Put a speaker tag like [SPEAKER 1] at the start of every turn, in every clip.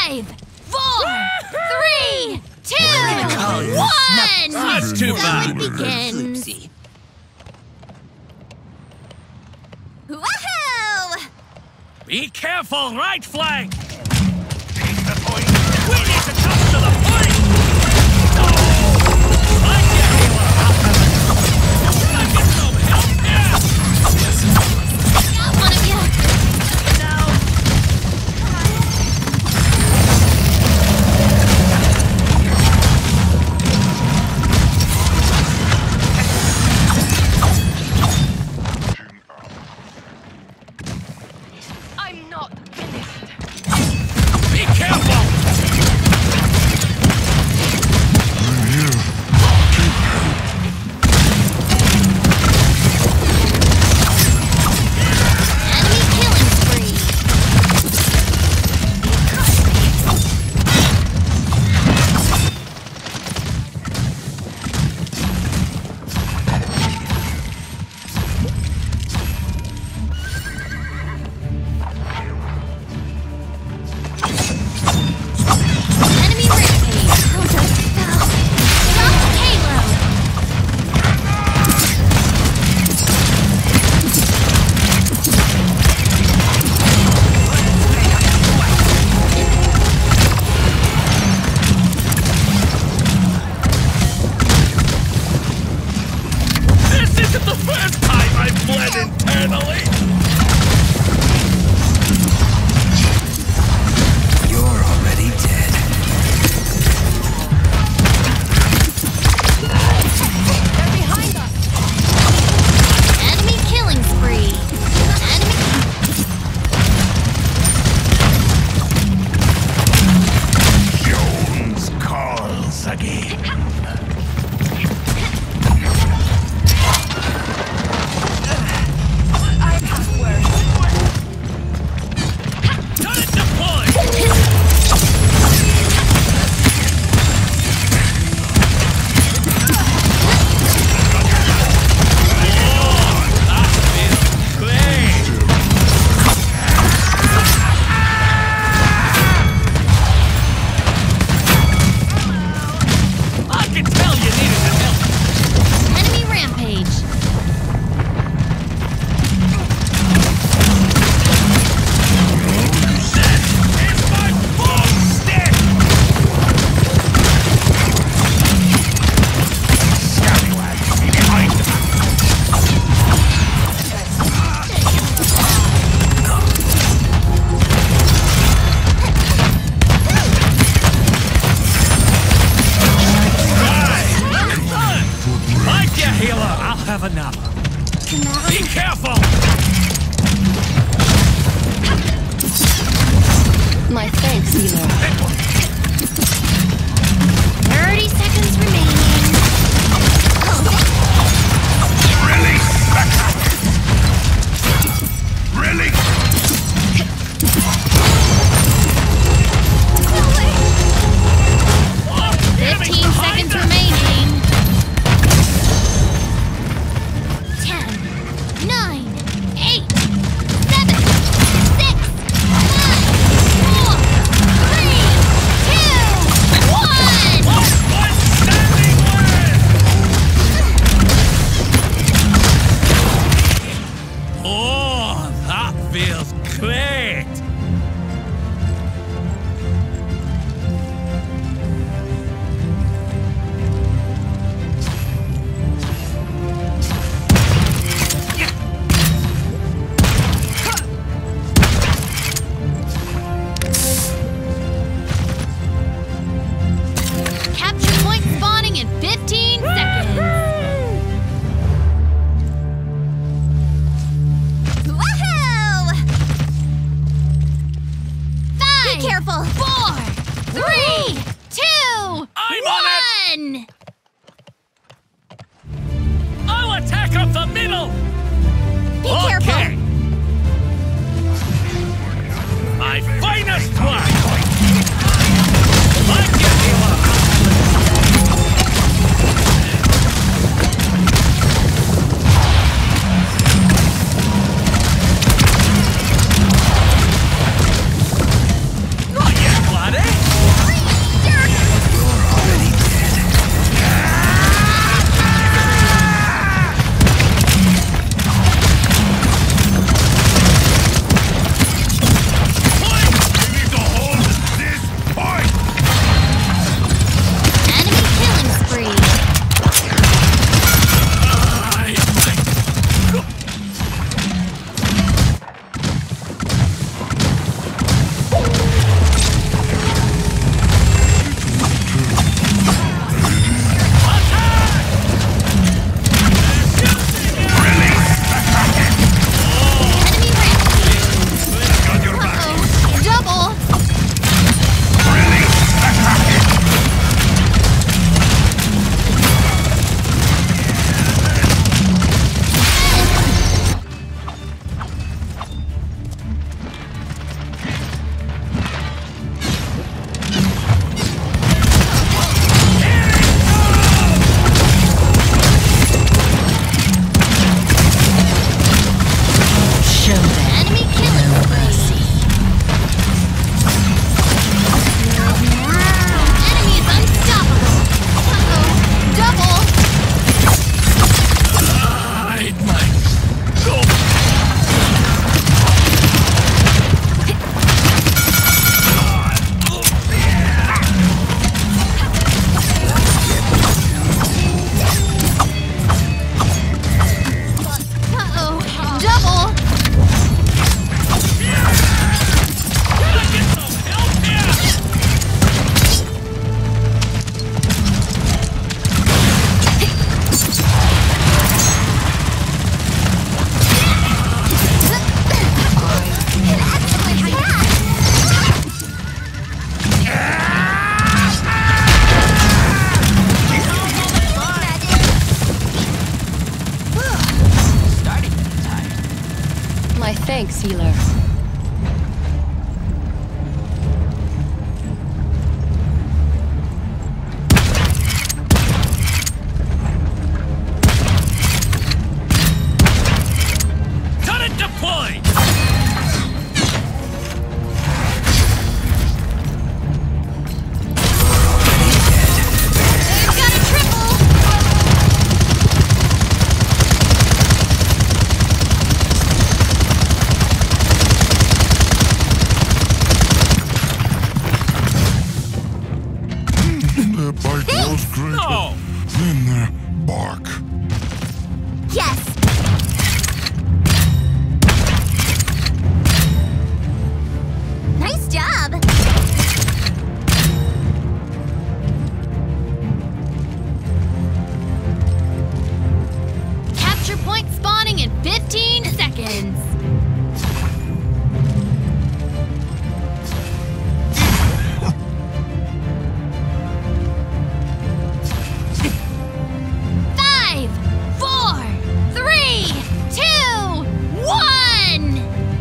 [SPEAKER 1] 5, 4, 3, 2, 1!
[SPEAKER 2] That's too bad.
[SPEAKER 1] Begins. Woohoo!
[SPEAKER 2] Be careful, right flank! Take the point. We need to come to the point! Like you, Halo. Can I get some help here?
[SPEAKER 1] Got one of you.
[SPEAKER 3] I'm not finished.
[SPEAKER 2] Be careful!
[SPEAKER 1] Enemy killing spree. Enemy rampage. Counter spell. Drop Halo.
[SPEAKER 2] This isn't the first time I've bled internally!
[SPEAKER 4] You're already dead.
[SPEAKER 3] They're behind us.
[SPEAKER 1] Enemy killing spree. Enemy.
[SPEAKER 2] Jones calls again.
[SPEAKER 3] I have worse.
[SPEAKER 2] Turret deployed! I can tell you needed the help.
[SPEAKER 1] Enemy rampage.
[SPEAKER 2] That is my boomstick! Scallywag, be behind them. Like ya, healer, I'll have another. Be careful!
[SPEAKER 3] My thanks, Hilo.
[SPEAKER 1] 30 seconds remaining.
[SPEAKER 2] Really? Really?
[SPEAKER 1] 15 seconds remaining. 10, 9, 8, 7, 6, 5, 4, 3, 2, 1.
[SPEAKER 2] One standing left! Oh, that feels great!
[SPEAKER 1] Capture point spawning in 15 seconds. Woohoo!
[SPEAKER 3] thanks, healer.
[SPEAKER 2] Turret deployed!
[SPEAKER 1] They've got a triple!
[SPEAKER 5] Their bite grows greater
[SPEAKER 2] No!
[SPEAKER 5] than their bark.
[SPEAKER 1] Yes! Nice job! Capture point spawning in 15 seconds. Five, four, three, two, one!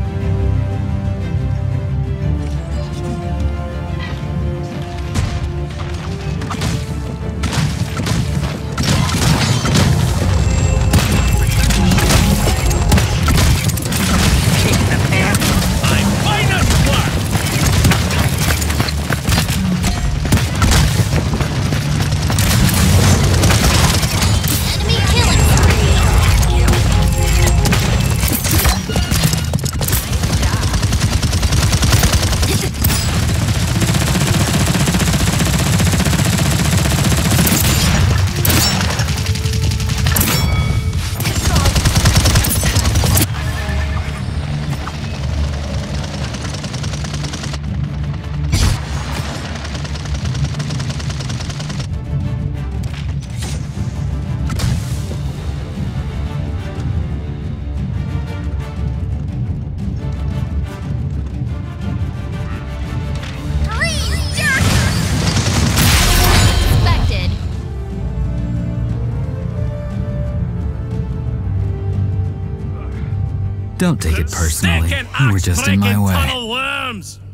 [SPEAKER 2] I'm minus one!
[SPEAKER 1] Enemy killing spree. Freeze, jerk! Expected.
[SPEAKER 4] Don't take it personally.
[SPEAKER 2] Stick and
[SPEAKER 4] You were just in my
[SPEAKER 2] axe-breaking
[SPEAKER 4] way.
[SPEAKER 2] tunnel worms!